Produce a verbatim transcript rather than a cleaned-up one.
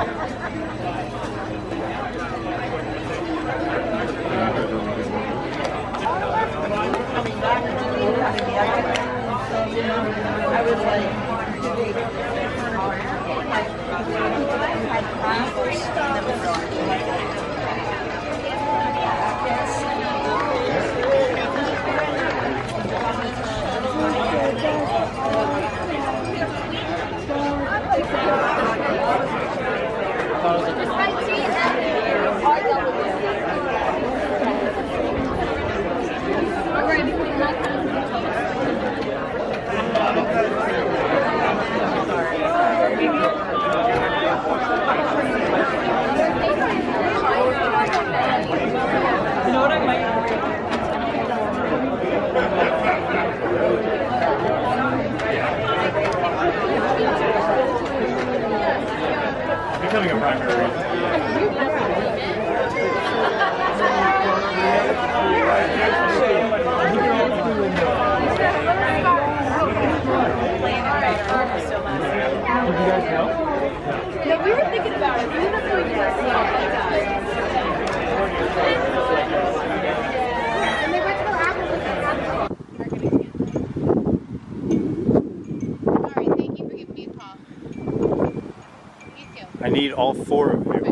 I was like, you know what I might becoming a primary. Did you guys know? Yeah, we were thinking about it. We didn't know you guys saw it. And they went to the Apple. Alright, thank you for giving me a call. You too. I need all four of you.